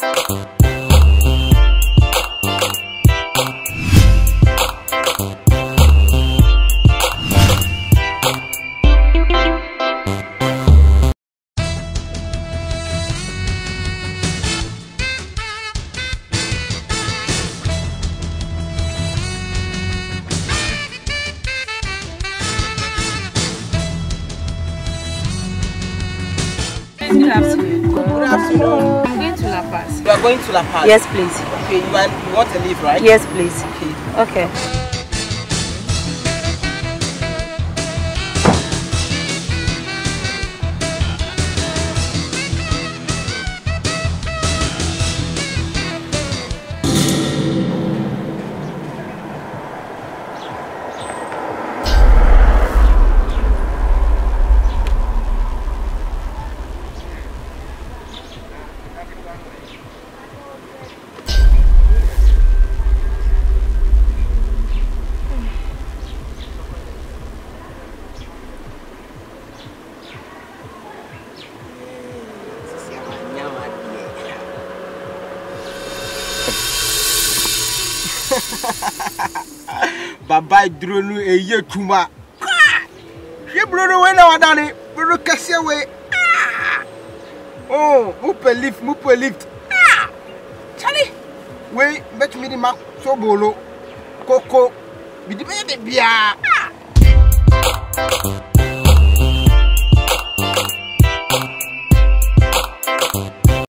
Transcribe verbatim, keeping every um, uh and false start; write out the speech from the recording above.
Good afternoon. Good afternoon. I'm going to La Paz. You are going to La Paz? Yes, please. Okay, you want, you want to leave, right? Yes, please. Okay. Okay. Baba drone e ye tuma. She brother we na wadani, brother kase we. Oh, mupe lift, mupe lift. Charlie. We bet me di mak so bolo. Koko. Bidi be de bia.